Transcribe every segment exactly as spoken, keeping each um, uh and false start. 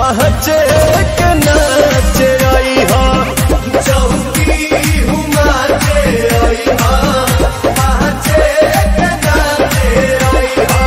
पहचे के नाचे आई हा चौकी हुमाचे आई हा पहचे के नाचे आई हा।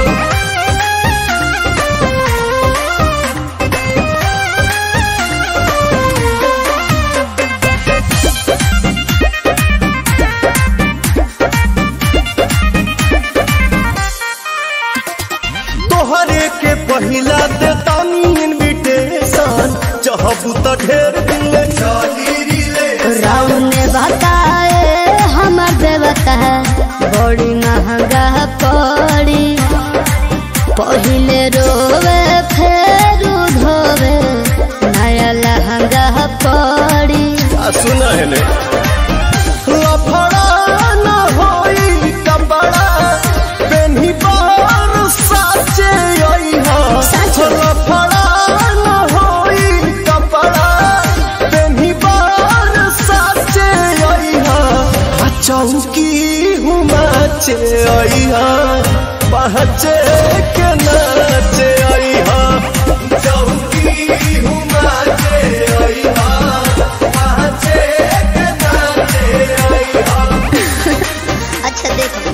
तोहरे के पहिला देतानी इनविटेशन चाहबू त ढेर दिन ले चली रिले राउंड ने बताए हमर देवता है बड़ी महंगा पड़ी पहिले रोवे फिर धोवे नया लहंगा पड़ी। सुना है ने लफड़ा न होई कपड़ा पेन्ही बार साचे आई हा लफड़ा न होई कपड़ा पेन्ही बार साचे आई हा चौकी हुमाचे आई हा पहचे के नाचे आई हा चौकी हुमाचे आई हा पहचे के नाचे आई हा। अच्छा देखो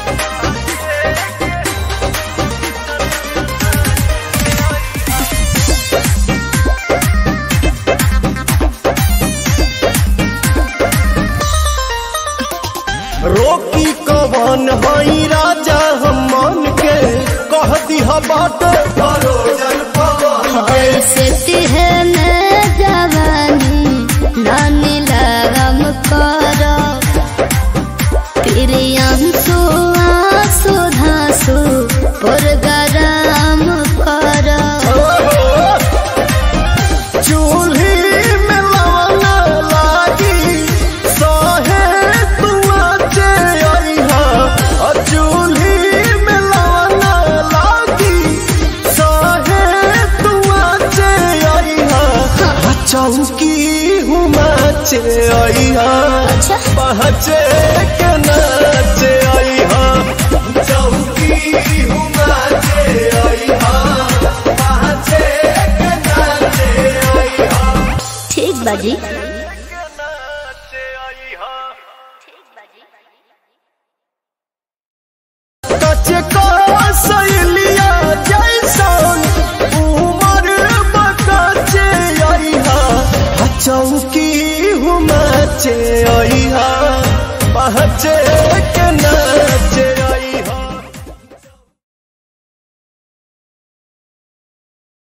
रोकी कवन हई राजा हम मन के कह दिहा बात भरोजन पवन ऐसे तिहने जवानी नानी लगम करो प्रियंसु आंसू धांसू पुरगराम करो। चूल्ही में लवना लागी सहे तुआचे आई हा चूल्ही में लवना लागी सहे तुआचे आई हा चौकी हुमाचे आई हा पहचे के नाचे आई हा चौकी हुमाचे आई हा पहचे के नाचे आई हा। ठीक बाजी।